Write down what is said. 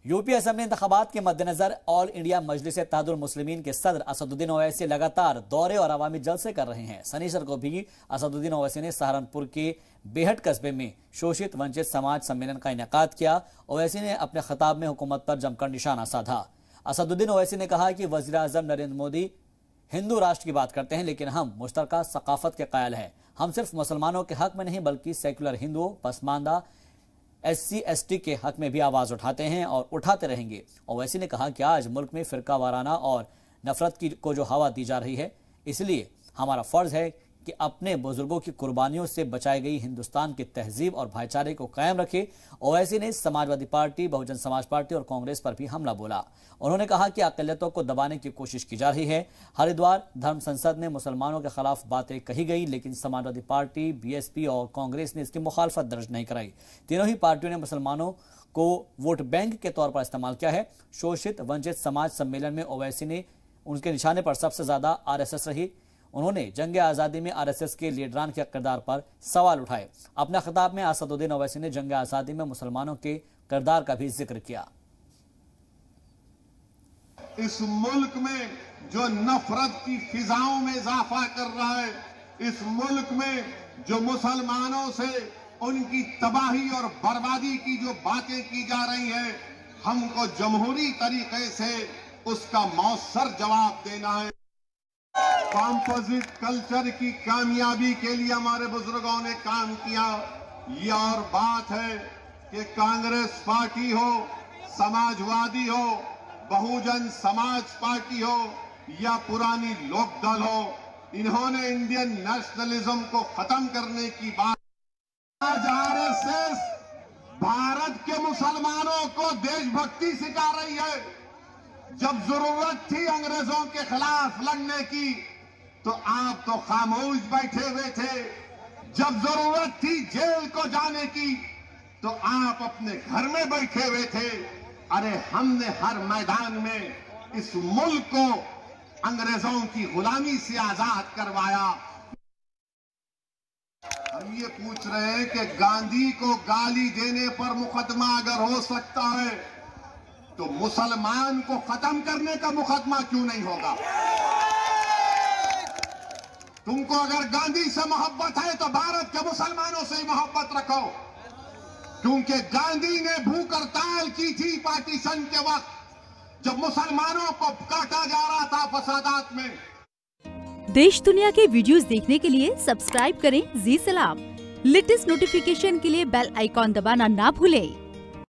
UP assembly इंतखाबात के मद्देनजर ऑल इंडिया मजलिस इत्तेहादुल मुस्लिमीन के सदर असदुद्दीन ओवैसी लगातार दौरे और अवामी जलसे कर रहे हैं। शनिवार को भी असदुद्दीन ओवैसी ने सहारनपुर के बेहट कस्बे में शोषित वंचित समाज सम्मेलन का इनेकाद किया। ओवैसी ने अपने खिताब में हुकूमत पर जमकर निशाना साधा। असदुद्दीन ओवैसी ने कहा कि वज़ीर आज़म नरेंद्र मोदी हिंदू राष्ट्र की बात करते हैं, लेकिन हम मुश्तरका सकाफत के कायल हैं। हम सिर्फ मुसलमानों के हक में नहीं बल्कि सेकुलर हिंदुओं, पसमानदा, SC ST के हक में भी आवाज उठाते हैं और उठाते रहेंगे। ओवैसी ने कहा कि आज मुल्क में फिरका वाराना और नफरत को जो हवा दी जा रही है, इसलिए हमारा फर्ज है कि अपने बुजुर्गों की कुर्बानियों से बचाई गई हिंदुस्तान की तहजीब और भाईचारे को कायम रखे। ओवैसी ने समाजवादी पार्टी, बहुजन समाज पार्टी और कांग्रेस पर भी हमला बोला। उन्होंने कहा कि अक़लियतों को दबाने की कोशिश की जा रही है। हरिद्वार धर्म संसद में मुसलमानों के खिलाफ बातें कही गई, लेकिन समाजवादी पार्टी, BSP और कांग्रेस ने इसकी मुखालफत दर्ज नहीं कराई। तीनों ही पार्टियों ने मुसलमानों को वोट बैंक के तौर पर इस्तेमाल किया है। शोषित वंचित समाज सम्मेलन में ओवैसी ने उनके निशाने पर सबसे ज्यादा RSS रही। उन्होंने जंग आज़ादी में RSS के लीडरान के किरदार पर सवाल उठाए। अपने खिताब में असदुद्दीन ओवैसी ने जंग आज़ादी में मुसलमानों के किरदार का भी जिक्र किया। इस मुल्क में जो नफरत की फिजाओं में इजाफा कर रहा है, इस मुल्क में जो मुसलमानों से उनकी तबाही और बर्बादी की जो बातें की जा रही हैं, हमको जमहूरी तरीके से उसका मौसर जवाब देना है। कॉम्पोजिट कल्चर की कामयाबी के लिए हमारे बुजुर्गों ने काम किया। ये और बात है कि कांग्रेस पार्टी हो, समाजवादी हो, बहुजन समाज पार्टी हो या पुरानी लोकदल हो, इन्होंने इंडियन नेशनलिज्म को खत्म करने की बात। आज RSS भारत के मुसलमानों को देशभक्ति सिखा रही है। जब जरूरत थी अंग्रेजों के खिलाफ लड़ने की तो आप तो खामोश बैठे हुए थे। जब जरूरत थी जेल को जाने की तो आप अपने घर में बैठे हुए थे। अरे हमने हर मैदान में इस मुल्क को अंग्रेजों की गुलामी से आजाद करवाया। हम ये पूछ रहे हैं कि गांधी को गाली देने पर मुकदमा अगर हो सकता है तो मुसलमान को खत्म करने का मुकदमा क्यों नहीं होगा? तुमको अगर गांधी से मोहब्बत है तो भारत के मुसलमानों से ही मोहब्बत रखो, क्योंकि गांधी ने भूख हड़ताल की थी पार्टीशन के वक्त जब मुसलमानों को काटा जा रहा था फसादात में। देश दुनिया के वीडियोस देखने के लिए सब्सक्राइब करें जी सलाम। लेटेस्ट नोटिफिकेशन के लिए बेल आइकॉन दबाना ना भूलें।